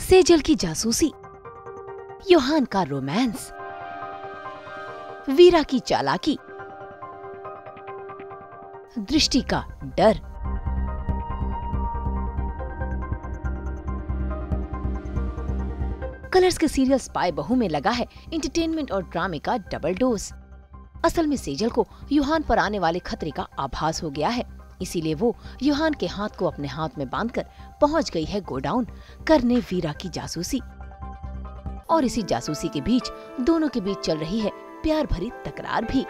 सेजल की जासूसी, योहान का रोमांस, वीरा की चालाकी, दृष्टि का डर। कलर्स के सीरियल स्पाई बहू में लगा है एंटरटेनमेंट और ड्रामे का डबल डोज। असल में सेजल को योहान पर आने वाले खतरे का आभास हो गया है, इसीलिए वो योहान के हाथ को अपने हाथ में बांधकर पहुंच गई है गोडाउन करने वीरा की जासूसी। और इसी जासूसी के बीच दोनों के बीच चल रही है प्यार भरी तकरार भी।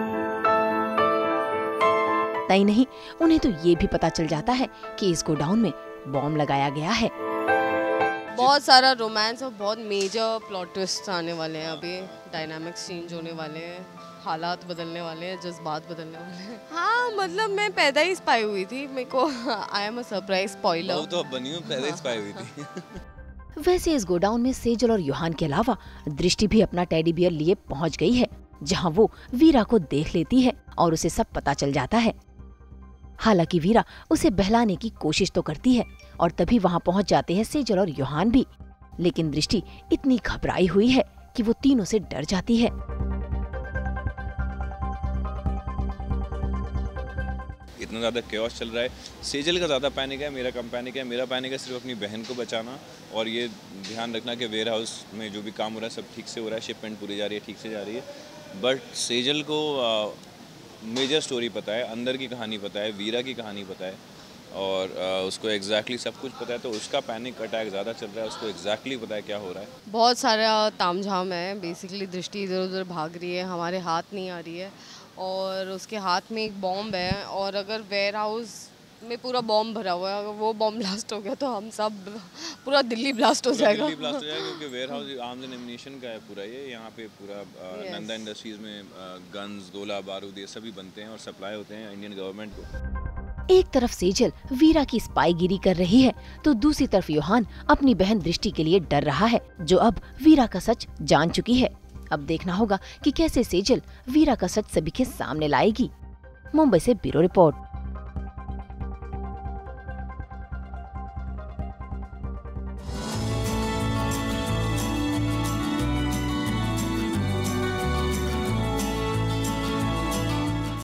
नहीं नहीं, उन्हें तो ये भी पता चल जाता है कि इस गोडाउन में बॉम्ब लगाया गया है। बहुत सारा रोमांस और बहुत मेजर प्लॉट ट्विस्ट आने वाले हैं। अभी डायनामिक्स चेंज होने वाले हैं, हालात बदलने वाले हैं, जज्बात बदलने वाले हैं। हाँ, मतलब मैं पैदा ही स्पाई हुई थी, मेरे को I am a surprise spoiler. वो तो बनी हूँ, पैदा ही स्पाई हुई थी। वैसे इस गोडाउन में सेजल और योहान के अलावा दृष्टि भी अपना टेडी बियर लिए पहुंच गई है, जहां वो वीरा को देख लेती है और उसे सब पता चल जाता है। हालांकि वीरा उसे बहलाने की कोशिश तो करती है और तभी वहां पहुंच जाते हैं सेजल और योहान भी, लेकिन दृष्टि इतनी घबराई हुई है कि वो तीनों से डर जाती है। इतना ज़्यादा केओस चल रहा है, सेजल का ज़्यादा पैनिक है, मेरा कम पैनिक है। मेरा पैनिक है सिर्फ अपनी बहन को बचाना और ये ध्यान रखना कि वेयर हाउस में जो भी काम हो रहा है सब ठीक से हो रहा है, शिपमेंट पूरी जा रही है, ठीक से जा रही है। बट सेजल को मेजर स्टोरी पता है, अंदर की कहानी पता है, वीरा की कहानी पता है और उसको एग्जैक्टली सब कुछ पता है, तो उसका पैनिक अटैक ज़्यादा चल रहा है, उसको एग्जैक्टली पता है क्या हो रहा है। बहुत सारा तामझाम है, बेसिकली दृष्टि इधर उधर भाग रही है, हमारे हाथ नहीं आ रही है और उसके हाथ में एक बॉम्ब है और अगर वेयर हाउस में पूरा बॉम्ब भरा हुआ है, अगर वो बॉम्ब ब्लास्ट हो गया तो हम सब पूरा दिल्ली ब्लास्ट हो जाएगा। दिल्ली ब्लास्ट हो जाएगा क्योंकि warehouse arms and ammunition का है पूरा ये। यहाँ पे पूरा नंदा इंडस्ट्रीज में गन्स, गोला बारूद ये सभी बनते हैं और सप्लाई होते हैं इंडियन गवर्नमेंट को। एक तरफ सेजल वीरा की स्पाईगिरी कर रही है तो दूसरी तरफ योहान अपनी बहन दृष्टि के लिए डर रहा है, जो अब वीरा का सच जान चुकी है। अब देखना होगा कि कैसे सेजल वीरा का सच सभी के सामने लाएगी। मुंबई से ब्यूरो रिपोर्ट।